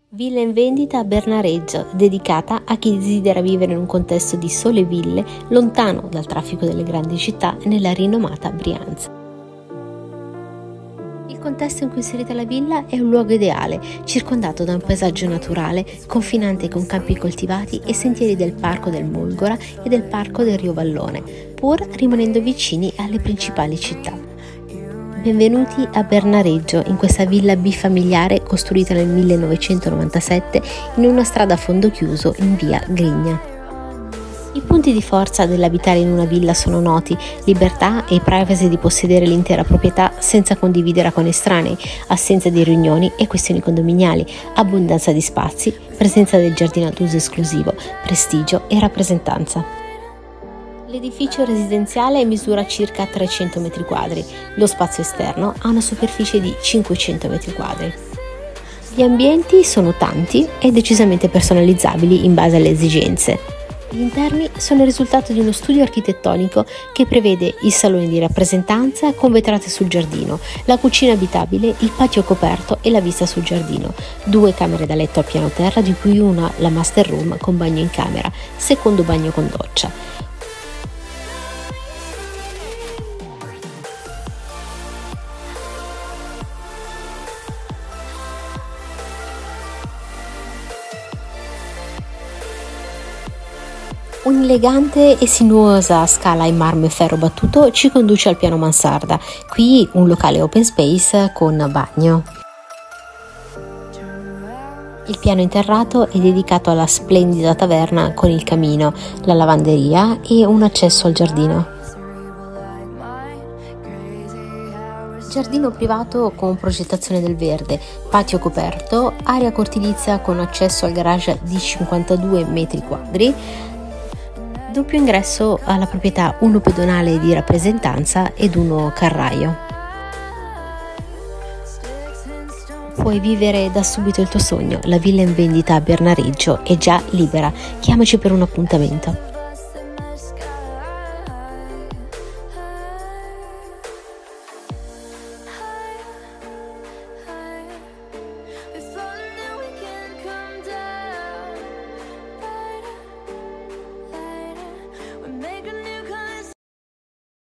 Villa in vendita a Bernareggio, dedicata a chi desidera vivere in un contesto di sole ville, lontano dal traffico delle grandi città, nella rinomata Brianza. Il contesto in cui è inserita la villa è un luogo ideale, circondato da un paesaggio naturale, confinante con campi coltivati e sentieri del Parco del Molgora e del Parco del Rio Vallone, pur rimanendo vicini alle principali città. Benvenuti a Bernareggio, in questa villa bifamiliare costruita nel 1997 in una strada a fondo chiuso in via Grigna. I punti di forza dell'abitare in una villa sono noti: libertà e privacy di possedere l'intera proprietà senza condividere con estranei, assenza di riunioni e questioni condominiali, abbondanza di spazi, presenza del giardino ad uso esclusivo, prestigio e rappresentanza. L'edificio residenziale misura circa 300 metri quadri, lo spazio esterno ha una superficie di 500 metri quadri. Gli ambienti sono tanti e decisamente personalizzabili in base alle esigenze. Gli interni sono il risultato di uno studio architettonico che prevede il salone di rappresentanza con vetrate sul giardino, la cucina abitabile, il patio coperto e la vista sul giardino, 2 camere da letto al piano terra, di cui una la master room con bagno in camera, secondo bagno con doccia. Un'elegante e sinuosa scala in marmo e ferro battuto ci conduce al piano mansarda, qui un locale open space con bagno. Il piano interrato è dedicato alla splendida taverna con il camino, la lavanderia e un accesso al giardino. Giardino privato con progettazione del verde, patio coperto, area cortilizia con accesso al garage di 52 metri quadri, doppio ingresso alla proprietà, uno pedonale di rappresentanza ed uno carraio. Puoi vivere da subito il tuo sogno, la villa in vendita a Bernareggio è già libera, chiamaci per un appuntamento.